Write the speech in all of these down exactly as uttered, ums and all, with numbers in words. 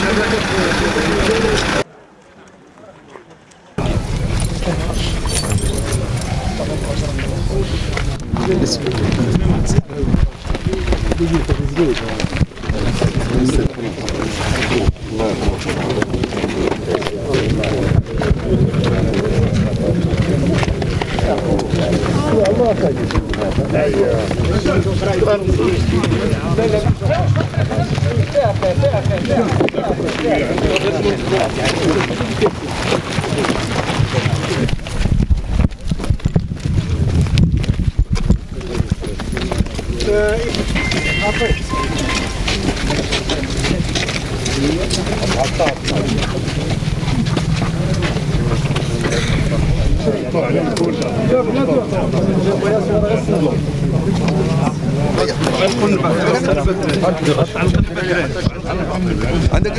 عندك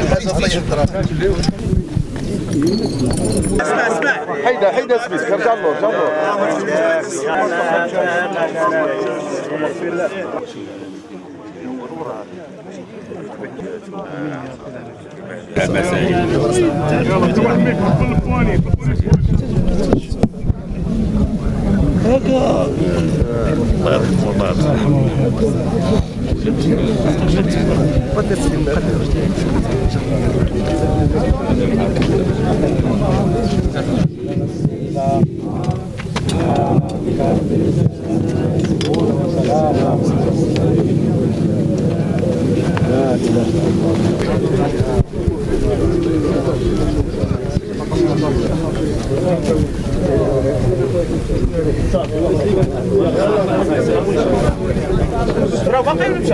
اسمع اسمع حيدا حيدا سميت رجع له رجع راه باقي مشى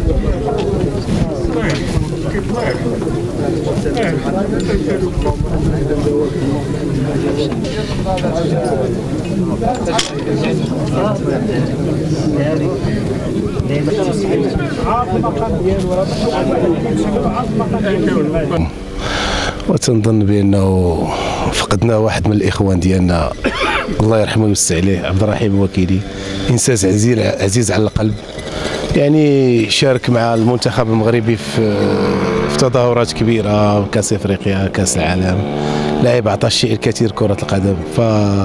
وتنظن بانه فقدنا واحد من الاخوان ديالنا الله يرحمه ويوسع عليه، عبد الرحيم الوكيلي، انسان عزيز عزيز على القلب. يعني شارك مع المنتخب المغربي في في تظاهرات كبيره، كاس افريقيا، كاس العالم، لاعب عطى الشيء الكثير كره القدم. ف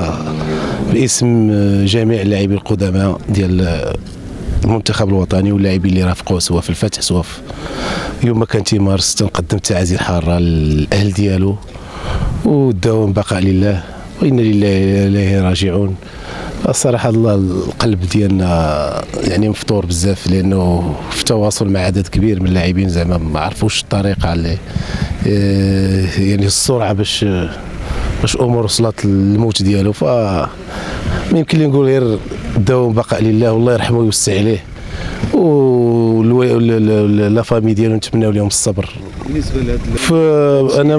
باسم جميع اللاعبين القدماء ديال المنتخب الوطني واللاعبين اللي رافقوه سواء في الفتح سواء في يوم ما كان تيمارس، تنقدم تعازي حاره للاهل ديالو، والدوام بقاء لله وإنا لله إليه راجعون. الصراحه الله القلب ديالنا يعني مفطور بزاف، لانه في تواصل مع عدد كبير من اللاعبين زعما ما عرفوش الطريقه اللي يعني السرعه باش باش امور وصلت للموت ديالو. ف ما يمكن لي نقول غير الدوام بقاء لله والله يرحمه ويوسع عليه، و لا فامي ديالو نتمناو لهم الصبر. بالنسبه لهذا انا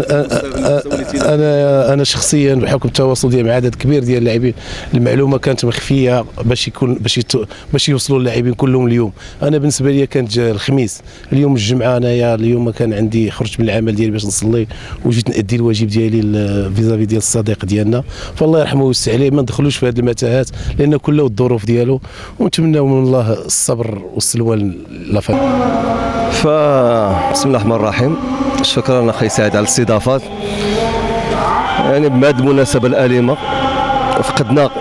انا انا انا شخصيا بحكم التواصل ديالي مع عدد كبير ديال اللاعبين، المعلومه كانت مخفيه باش يكون باش باش يوصلوا اللاعبين كلهم اليوم. انا بالنسبه لي كانت الخميس، اليوم الجمعه، انايا اليوم كان عندي خرجت من العمل ديالي باش نصلي وجيت نادي الواجب ديالي فيزافي ديال الصديق ديالنا، فالله يرحمه ويوسع عليه. ما ندخلوش في هذه المتاهات لان كله الظروف ديالو، ونتمناو من الله الصبر والسلوى لافامي. ف بسم الله الرحمن الرحيم. شكرا اخي سعيد على الاستضافه. يعني بهذه المناسبه الاليمه فقدنا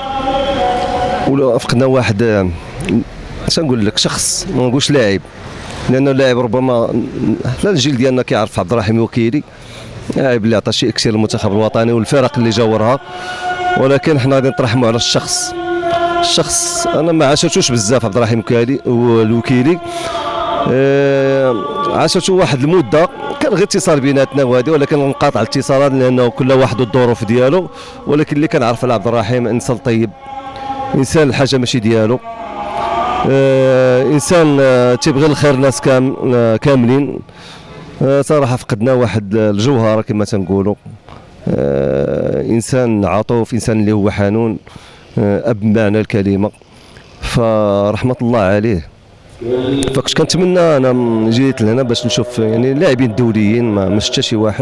ولا فقدنا واحد، اش نقول لك، شخص، ما نقولش لاعب، لانه اللاعب ربما لا الجيل ديالنا كيعرف عبد الرحيم الوكيلي، لاعب اللي عطى شيء كثير للمنتخب الوطني والفرق اللي جاورها، ولكن حنا غادي نترحموا على الشخص. الشخص انا ما عاشرتوش بزاف عبد الرحيم الوكيلي، أه عاشرته واحد المده، كان غير اتصال بيناتنا وهذه، ولكن انقطع الاتصالات لانه كل واحد والظروف ديالو. ولكن اللي كنعرف على عبد الرحيم انسان طيب، انسان الحاجه ماشي ديالو، أه انسان أه تيبغي الخير الناس كام أه كاملين. أه صراحه فقدنا واحد الجوهره كما تنقولوا، أه انسان عطوف، انسان اللي هو حنون، أه اب بمعنى الكلمه، فرحمه الله عليه. فكنت كنتمنى انا جيت لهنا باش نشوف يعني اللاعبين الدوليين، ما شفت شي واحد،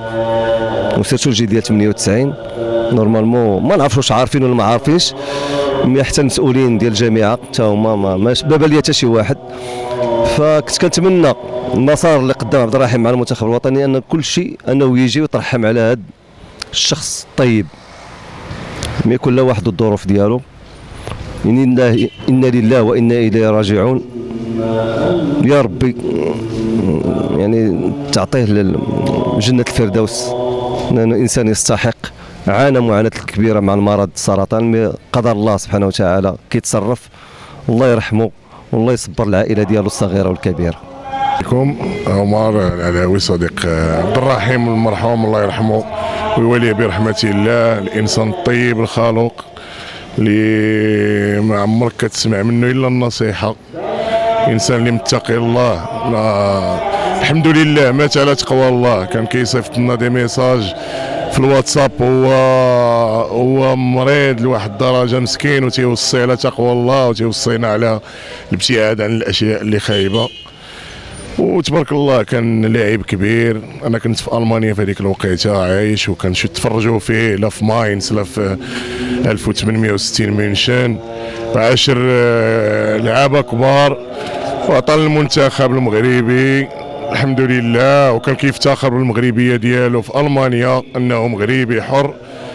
وسيرتو الجيل ديال ثمانية وتسعين نورمالمون ما نعرفش واش عارفين ولا ما عارفينش، حتى المسؤولين ديال الجامعه حتى هما ما ماش بابا ليا حتى شي واحد. فكنت كنتمنى المسار اللي قدام عبد الرحيم مع المنتخب الوطني ان كل شيء انه يجي ويترحم على هذا الشخص الطيب، ما يكون له واحد الظروف ديالو. إنا إنا لله وإنا إليه راجعون. يا ربي يعني تعطيه جنة الفردوس، لأنه إنسان يستحق. عانى معاناة كبيرة مع المرض السرطان، قدر الله سبحانه وتعالى كيتصرف. الله يرحمه والله يصبر العائلة ديالو الصغيرة والكبيرة. عليكم عمر العلاوي صديق عبد الرحيم المرحوم الله يرحمه ويوليه برحمته الله. الإنسان الطيب الخلوق اللي ما عمرك كتسمع منه الا النصيحه، انسان اللي متقي الله. لا الحمد لله مات على تقوى الله. كان كيصيفط لنا دي ميساج في الواتساب، هو هو مريض لواحد الدرجه مسكين، وتيوصي على تقوى الله وتيوصينا على الابتعاد عن الاشياء اللي خايبه. وتبارك الله كان لاعب كبير. انا كنت في المانيا في هذيك الوقيته عايش، وكنشوف تفرجوا فيه لا في ماينز لا في ألف وثمانمائة وستين ميونشن. عاشر لعابه كبار وعطى المنتخب المغربي الحمد لله، وكان كيفتخر بالمغربيه ديالو في المانيا انه مغربي حر.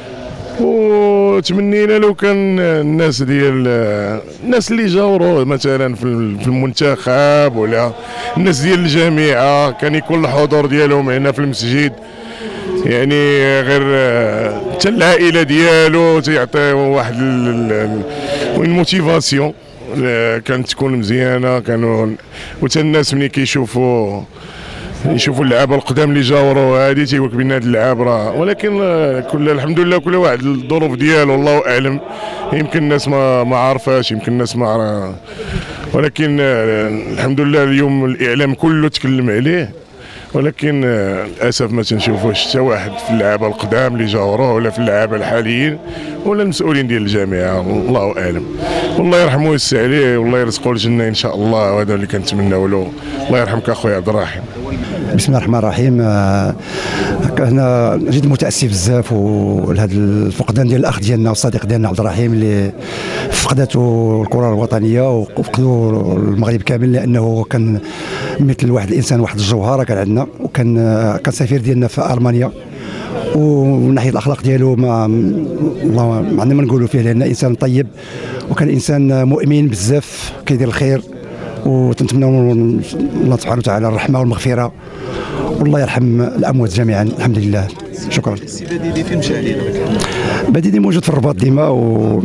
وتمنينا لو كان الناس ديال الناس اللي جاوروه مثلا في المنتخب ولا الناس ديال الجامعه كان يكون الحضور ديالهم هنا في المسجد، يعني غير حتى العائله ديالو تيعطيو واحد الموتيفاسيون كانت تكون مزيانه. كانوا وتا الناس ملي كيشوفوا يشوفوا اللعابه القدام اللي جاوروا هذه تيقول لك بان هاد اللعاب راه، ولكن كل الحمد لله كل واحد الظروف ديالو الله اعلم. يمكن الناس ما ما عارفاش، يمكن الناس ما، ولكن الحمد لله اليوم الاعلام كله تكلم عليه. ولكن للاسف ما تنشوفوش حتى واحد في اللعابه القدام اللي جاوروه ولا في اللعابه الحاليين ولا المسؤولين ديال الجامعه، الله اعلم. والله يرحمه ويسع عليه والله يرزقه الجنه ان شاء الله، وهذا اللي كنتمناو له. الله يرحمك اخويا عبد الرحيم. بسم الله الرحمن الرحيم. انا جد متاسف بزاف ولهذا الفقدان ديال الاخ ديالنا والصديق ديالنا عبد الرحيم اللي فقدته الكره الوطنيه وفقدوا المغرب كامل، لانه كان مثل واحد الانسان واحد الجوهره كان عندنا، وكان كان سفير ديالنا في المانيا. ومن ناحيه الاخلاق ديالو ما الله ما عندنا ما نقولوا فيه، لان انسان طيب وكان انسان مؤمن بزاف كيدير الخير. وتنتمنوا الله سبحانه وتعالى الرحمه والمغفره، والله يرحم الاموات جميعا. الحمد لله. شكرا. السي بديدي فين مشى علينا؟ بديدي موجود في الرباط ديما و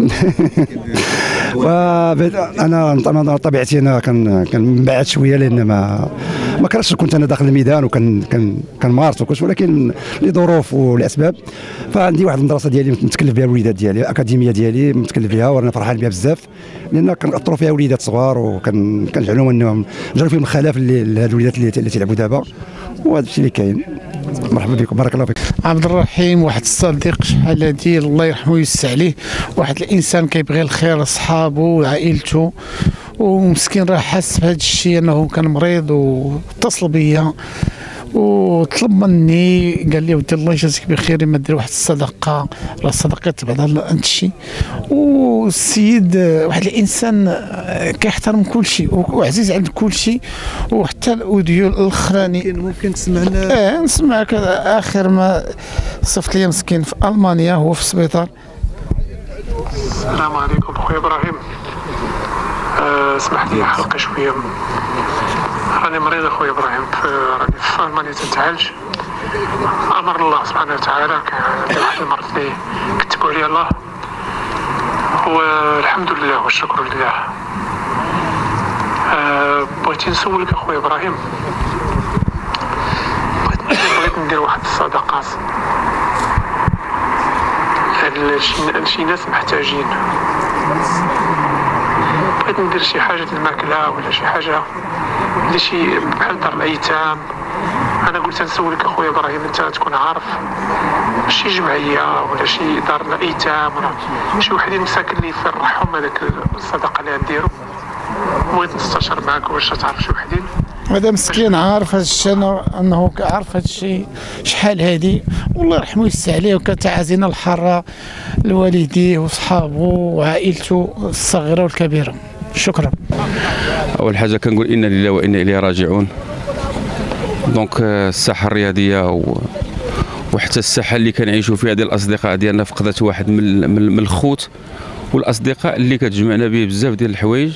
انا انا طبيعتي انا كان كنبعد شويه، لان ما ما كرهتش كنت انا داخل الميدان وكان كان كنمارس وكلش، ولكن لظروف ولاسباب. فعندي واحد المدرسه ديالي متكلف بها الوليدات ديالي، الاكاديميه ديالي متكلف بها وانا فرحان بها بزاف، لان كنأثروا فيها وليدات صغار وكان كنجعلهم انهم نجعلوا فيهم الخلاف لهاد الوليدات اللي تيلعبوا دابا، وهذا الشيء اللي كاين. مرحبا بكم، بارك الله فيك. عبد الرحيم واحد الصديق شحال هادي الله يرحمه ويوسع عليه، واحد الانسان كيبغي الخير لصحابه وعائلته، ومسكين راه حاس بهذا الشيء انه كان مريض واتصل بيا وطلب مني قال لي ودي الله يجازيك بخير ما دير واحد الصدقه، راه الصدقه تبع هذا الشيء. والسيد واحد الانسان كيحترم كل شيء وعزيز عند كل شيء، وحتى الاوديو الاخراني ممكن تسمعنا؟ اه نسمعك. اخر ما صفت لي مسكين في المانيا هو في السبيطار. السلام عليكم خويا ابراهيم. أه اسمح لي حلقه شويه، راني مريض اخويا ابراهيم، راني في المانيا تنتعالج. امر الله سبحانه وتعالى، كان واحد المرض اللي كتبوا عليه الله، والحمد لله والشكر لله. أه بغيتي نسولك اخويا ابراهيم، بغيت بغيت ندير واحد الصدقات لشي ناس محتاجين. بغيت ندير شي حاجه الماكله ولا شي حاجه لشي بحال دار الايتام. انا قلت نسولك اخويا ابراهيم، انت تكون عارف شي جمعيه ولا شي دار الايتام ولا شي وحدين مساكن اللي يفرحهم هذاك الصدقه اللي غنديروا. بغيت نستشر معك واش تعرف شي وحدين. هذا مسكين عارف هذا الشيء، انه عارف هذا الشيء شحال هادي، والله يرحمه ويسع عليه، وكتعازينا الحاره لوالديه وصحابه وعائلته الصغيره والكبيره. شكرا. اول حاجه كنقول انا لله وانا اليه راجعون. دونك الساحه الرياضيه و... وحتى الساحه اللي كنعيشوا فيها ديال الاصدقاء ديالنا فقدت واحد من من الخوت والاصدقاء اللي كتجمعنا به بزاف ديال الحوايج.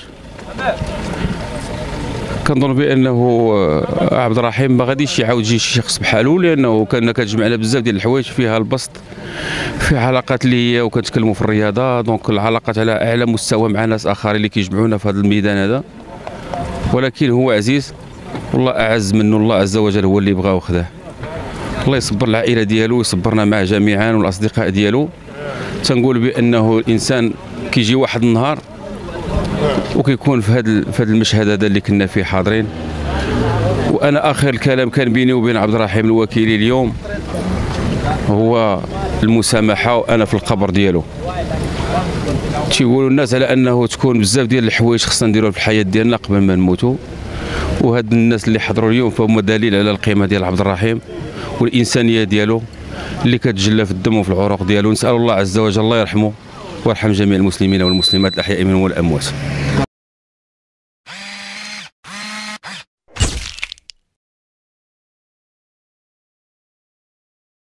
كنظن بانه عبد الرحيم ما غاديش يعاود يجي شي شخص بحالو، لانه كنا كتجمعنا بزاف ديال الحوايج فيها البسط، في علاقات اللي هي وكنتكلموا في الرياضه، دونك العلاقات على اعلى مستوى مع ناس اخرين اللي كيجمعونا في هذا الميدان هذا. ولكن هو عزيز والله اعز منه، الله عز وجل هو اللي بغاه وخداه. الله يصبر العائله ديالو ويصبرنا معه جميعا والاصدقاء ديالو. تنقول بانه الانسان كيجي واحد النهار وكيكون في هذا في هذا المشهد هذا اللي كنا فيه حاضرين. وانا اخر الكلام كان بيني وبين عبد الرحيم الوكيلي اليوم هو المسامحه، وانا في القبر ديالو. تيقولوا الناس على انه تكون بزاف ديال الحوايج خصنا نديروها في الحياه ديالنا قبل ما نموتوا، وهاد الناس اللي حضروا اليوم فهم دليل على القيمه ديال عبد الرحيم والانسانيه ديالو اللي كتجلى في الدم وفي العروق ديالو. نسال الله عز وجل الله يرحمه ويرحم جميع المسلمين والمسلمات الاحياء منهم والاموات.